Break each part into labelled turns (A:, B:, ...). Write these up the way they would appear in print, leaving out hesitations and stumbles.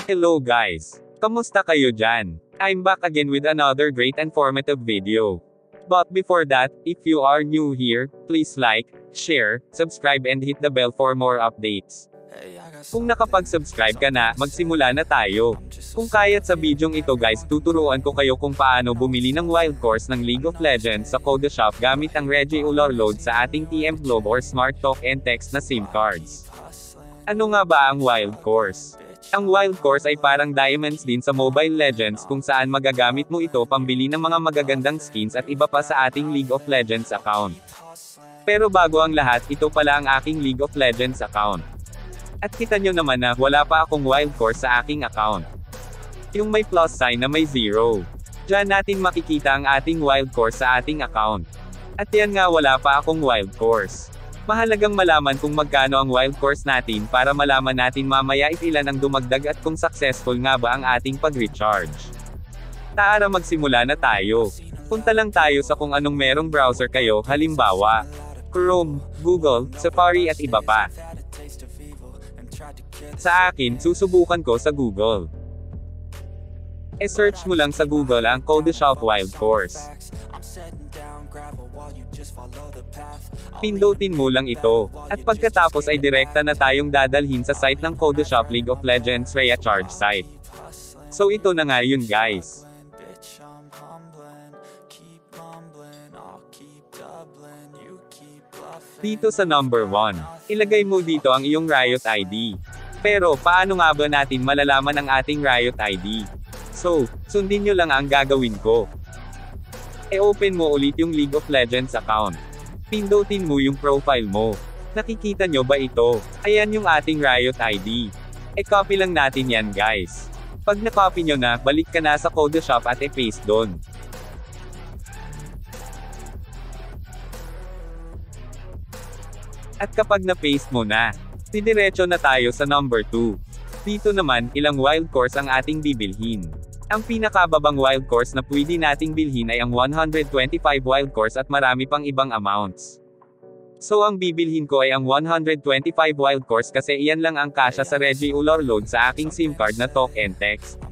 A: Hello guys! Kamusta kayo dyan? I'm back again with another great informative video. But before that, if you are new here, please like, share, subscribe and hit the bell for more updates. Kung nakapag-subscribe ka na, magsimula na tayo. Kung kaya't sa bidyong ito guys, tuturuan ko kayo kung paano bumili ng wild course ng League of Legends sa Code Shop gamit ang regular load sa ating TM Globe or Smart Talk and Text na SIM cards. Ano nga ba ang wild course? Ang wild course ay parang diamonds din sa Mobile Legends kung saan magagamit mo ito pambili ng mga magagandang skins at iba pa sa ating League of Legends account. Pero bago ang lahat, ito pala ang aking League of Legends account. At kita nyo naman na wala pa akong wild course sa aking account. Yung may plus sign na may 0. Diyan natin makikita ang ating wild course sa ating account. At yan nga wala pa akong wild course. Mahalagang malaman kung magkano ang wild course natin para malaman natin mamaya if ilan ang dumagdag at kung successful nga ba ang ating pag-recharge. Tara magsimula na tayo. Punta lang tayo sa kung anong merong browser kayo, halimbawa Chrome, Google, Safari at iba pa. Sa akin, susubukan ko sa Google. E-search mo lang sa Google ang Code Shop Wild Course. Pindutin mo lang ito. At pagkatapos ay direkta na tayong dadalhin sa site ng Code Shop League of Legends Recharge site. So ito na nga yun guys. Dito sa number 1, ilagay mo dito ang iyong Riot ID. Pero, paano nga ba natin malalaman ang ating Riot ID? So, sundin nyo lang ang gagawin ko. E-open mo ulit yung League of Legends account. Pindutin mo yung profile mo. Nakikita nyo ba ito? Ayan yung ating Riot ID. E-copy lang natin yan guys. Pag na-copy nyo na, balik ka na sa Code Shop at e-paste doon. At kapag na-paste mo na, didiretso na tayo sa number 2. Dito naman, ilang wild course ang ating bibilhin. Ang pinakababang wild course na pwede nating bilhin ay ang 125 wild course at marami pang ibang amounts. So ang bibilhin ko ay ang 125 wild course kasi iyan lang ang kasya sa regular load sa aking SIM card na Talk and Text.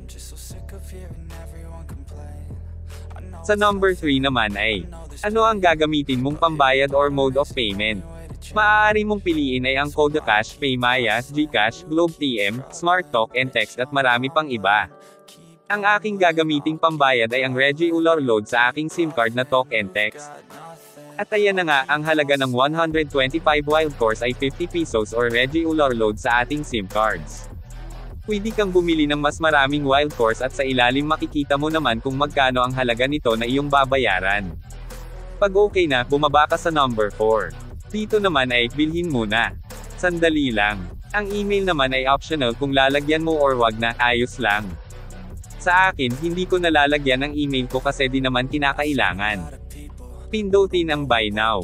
A: Sa number 3 naman ay, ano ang gagamitin mong pambayad or mode of payment? Maaari mong piliin ay ang Code Cash, Paymaya, GCash, Globe TM, Smart Talk and Text at marami pang iba. Ang aking gagamiting pambayad ay ang regular load sa aking SIM card na Talk and Text. At ayan na nga, ang halaga ng 125 wild course ay 50 pesos or regular load sa ating SIM cards. Pwede kang bumili ng mas maraming wild course at sa ilalim makikita mo naman kung magkano ang halaga nito na iyong babayaran. Pag okay na, bumaba ka sa number 4. Dito naman ay, bilhin muna. Sandali lang. Ang email naman ay optional kung lalagyan mo or wag na, ayos lang. Sa akin, hindi ko nalalagyan ng email ko kasi di naman kinakailangan. Pindutin ang buy now.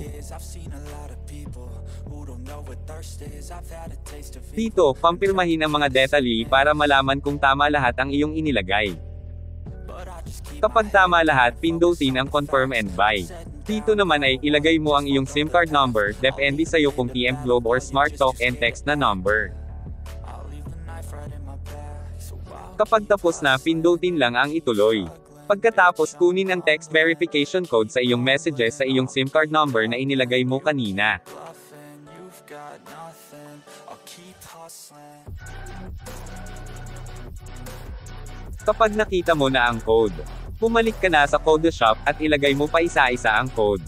A: Dito, pampirmahin ang mga detalye para malaman kung tama lahat ang iyong inilagay. Kapag tama lahat, pindutin ang confirm and buy. Dito naman ay, ilagay mo ang iyong SIM card number, depende sa'yo kung TM Globe or Smart Talk and Text na number. Kapag tapos na, pindutin lang ang ituloy. Pagkatapos kunin ang text verification code sa iyong messages sa iyong SIM card number na inilagay mo kanina. Kapag nakita mo na ang code, bumalik ka na sa Code Shop at ilagay mo pa isa-isa ang code.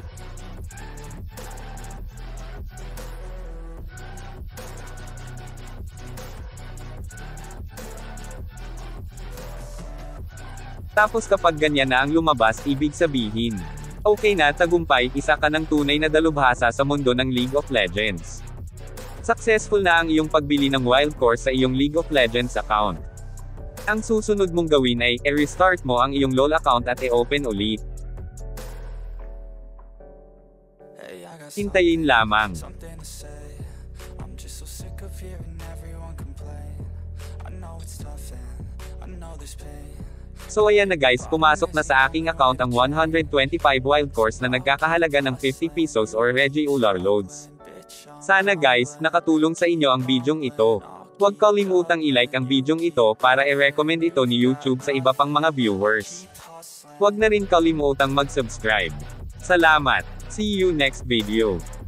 A: Tapos kapag ganyan na ang lumabas, ibig sabihin, okay na, tagumpay, isa ka ng tunay na dalubhasa sa mundo ng League of Legends. Successful na ang iyong pagbili ng wild course sa iyong League of Legends account. Ang susunod mong gawin ay, i-restart mo ang iyong LoL account at i-open ulit. Hintayin lamang. So ayan na guys, pumasok na sa aking account ang 125 wild course na nagkakahalaga ng 50 pesos or regular loads. Sana guys, nakatulong sa inyo ang bidyong ito. Huwag kalimutang i-like ang videong ito para i-recommend ito ni YouTube sa iba pang mga viewers. Huwag na rin kalimutang mag-subscribe. Salamat! See you next video.